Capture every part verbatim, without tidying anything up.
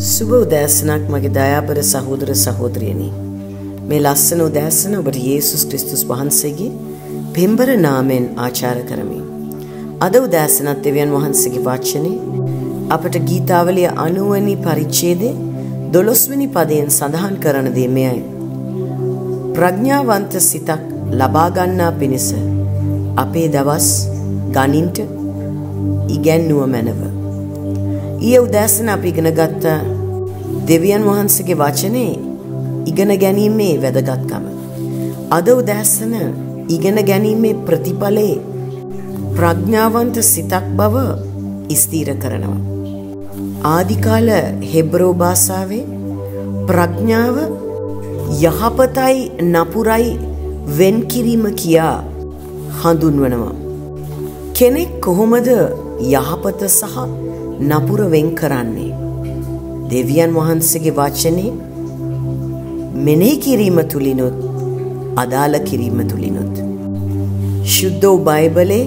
සුබ උදෑසනක් මගේ දයාබර සහෝදර සහෝදරියනි. මේ ලස්සන උදෑසන ඔබට යේසුස් ක්‍රිස්තුස් වහන්සේගේ පෙම්බර නාමයෙන් ආචාර කරමි. අද උදෑසනත් දෙවියන් වහන්සේගේ වචනේ අපට ගීතාවලිය අනූ වෙනි පරිච්ඡේදයේ දොළොස් වෙනි පදයෙන් සඳහන් කරන දේ මෙයයි. ප්‍රඥාවන්ත සිතක් ලබා ගන්නා පිණිස අපේ දවස් ගණින්ට ඉගැන්නුව මැනව. ඊයේ උදෑසන අපි ඉගෙන ගත්ත දෙවියන් වහන්සේගේ වචනේ ඉගෙන ගැනීමේ වැදගත්කම. අද උදෑසන ඉගෙන ගැනීමේ ප්‍රතිඵලයේ ප්‍රඥාවන්ත සිතක් බව ස්ථිර කරනවා. ආදිකාල හෙබ්‍රෝ භාෂාවේ ප්‍රඥාව යහපතයි නපුරයි වෙන් කිරීම කියා හඳුන්වනවා. කෙනෙක් කොහොමද යහපත සහ නපුර වෙන් කරන්නේ? දෙවියන් වහන්සේගේ වචනේ මෙනෙහි කිරීම තුලිනුත් අදාළ කිරීම තුලිනුත්. ශුද්ධ බයිබලයේ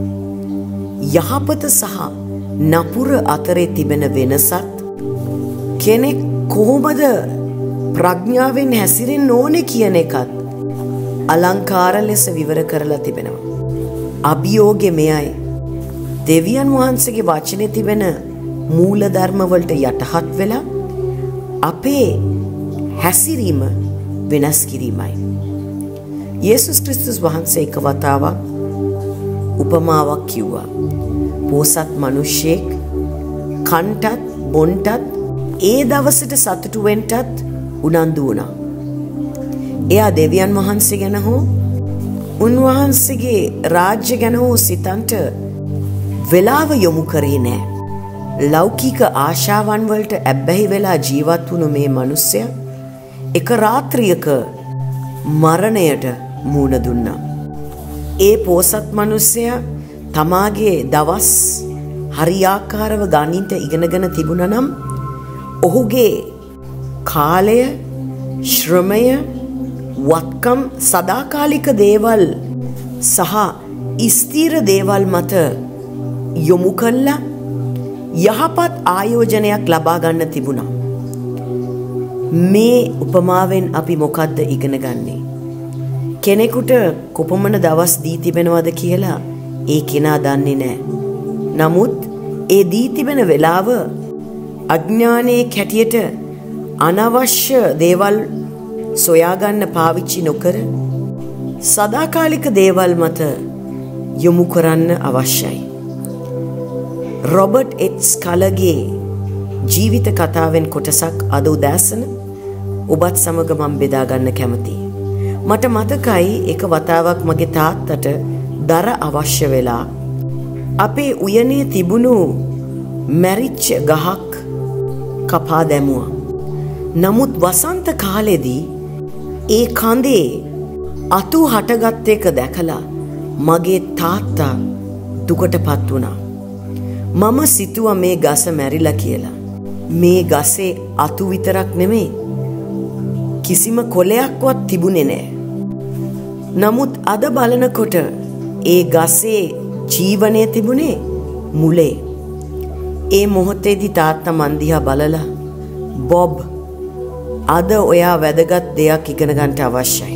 යහපත සහ නපුර අතරේ තිබෙන වෙනසත් කෙනෙක් කොහොමද ප්‍රඥාවෙන් හැසිරෙන්න ඕනේ කියන එකත් අලංකාර ලෙස විවර කරලා තිබෙනවා. අභියෝගය මෙයයි. දෙවියන් වහන්සේගේ වචනේ තිබෙන මූල ධර්ම වලට යටහත් වෙලා අපේ හැසිරීම වෙනස් කිරීමයි. යේසුස් ක්‍රිස්තුස් වහන්සේ එක වතාවක් උපමාවක් කිව්වා. පෝසත් මිනිහෙක් කන්ටත් බොන්ටත් ඒ දවසට සතුටු වෙන්නත් උනන්දු වුණා. එයා දෙවියන් වහන්සේ ගැන හෝ උන්වහන්සේගේ රාජ්‍ය ගැන හෝ සිතන්ට වෙලාව යොමු කරේ නෑ. ලෞකික ආශාවන් වලට ඇබ්බැහි වෙලා ජීවත් වුණු මේ මිනිස්සයා එක රාත්‍රියක මරණයට මුහුණ දුන්නා. ඒ පෝසත් මිනිස්සයා තමාගේ දවස් හරියාකාරව ගණින්ට ඉගෙනගෙන තිබුණා නම් ඔහුගේ කාලය, ශ්‍රමය, වත්කම් සදාකාලික දේවල් සහ ස්ථිර දේවල් මත යොමු කළා යහපත් ආයෝජනයක් ලබා ගන්න තිබුණා. මේ උපමාවෙන් අපි මොකද්ද ඉගෙන ගන්නේ? කෙනෙකුට කොපමණ දවස් දී තිබෙනවද කියලා ඒ කෙනා දන්නේ නැහැ. නමුත් ඒ දී තිබෙන වෙලාව අඥානයේ කැටියට අනවශ්‍ය දේවල් සොයාගන්න පාවිච්චි නොකර සදාකාලික දේවල් මත යොමු කරන්න අවශ්‍යයි. රොබර්ට් එච් කලගේ ජීවිත කතාවෙන් කොටසක් අද උදෑසන ඔබත් සමග මම බෙදා ගන්න කැමතියි. මට මතකයි එක වතාවක් මගේ තාත්තට දර අවශ්‍ය වෙලා අපේ උයනේ තිබුණු මැරිච්ච ගහක් කපා දැමුවා. නමුත් වසන්ත කාලෙදී ඒ කඳේ අතු හටගත් එක දැකලා මගේ තාත්තා දුකටපත් වුණා. මම සිතුවා මේ ගස මැරිලා කියලා. මේ ගසේ අතු විතරක් නෙමෙයි කිසිම කොළයක්වත් තිබුණේ නැහැ. නමුත් අද බලනකොට ඒ ගසේ ජීවනය තිබුණේ මුලේ. ඒ මොහොතේදී තාත්තා මන් දිහා බලලා බොබ් අද ඔයා වැදගත් දෙයක් ඉගෙන ගන්න අවශ්‍යයි.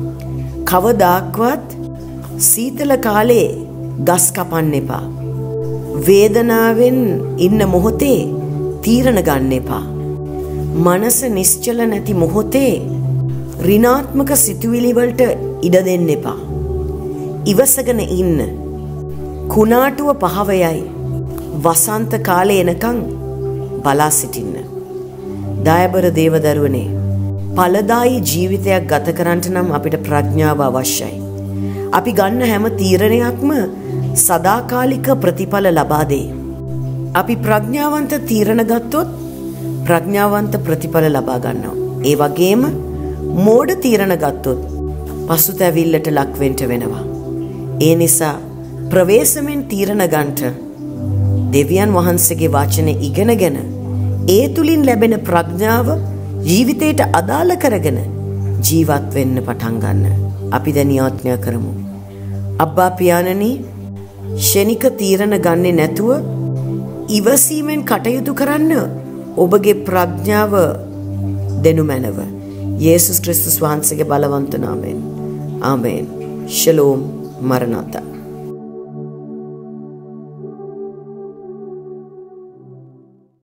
කවදාක්වත් සීතල කාලේ ගස් කපන්න එපා. වේදනාවෙන් ඉන්න මොහොතේ තීරණ ගන්න එපා. මනස නිශ්චල නැති මොහොතේ ඍණාත්මක සිතුවිලි වලට ඉඩ දෙන්න එපා. ඉවසගෙන ඉන්න. කුණාටුව පහවයයි. වසන්ත කාලේ එනකන් බලා සිටින්න. දයාබර දේවදරුවනේ, ඵලදායී ජීවිතයක් ගත කරන්නට නම් අපිට ප්‍රඥාව අවශ්‍යයි. අපි ගන්න හැම තීරණයක්ම සදාකාලික ප්‍රතිඵල ලබා දෙයි. අපි ප්‍රඥාවන්ත තීරණ ගත්තොත් ප්‍රඥාවන්ත ප්‍රතිඵල ලබා ගන්නවා. ඒ වගේම මෝඩ තීරණ ගත්තොත් පසුතැවිල්ලට ලක් වෙන්න වෙනවා. ඒ නිසා ප්‍රවේශමෙන් තීරණ ගන්නට දෙවියන් වහන්සේගේ වචනේ ඉගෙනගෙන ඒ තුලින් ලැබෙන ප්‍රඥාව ජීවිතයට අදාළ කරගෙන ජීවත් වෙන්න පටන් ගන්න. අපි දැන් යාඥා කරමු. අබ්බා පියාණනි, ශනික තීරණ ගන්නේ නැතුව ඉවසීමෙන් කටයුතු කරන්න ඔබගේ ප්‍රඥාව දෙනු මැනව. යේසුස් ක්‍රිස්තුස් වහන්සේගේ බලවන්ත නාමයෙන්. ආමේන්. ශලෝම් මරණාතා.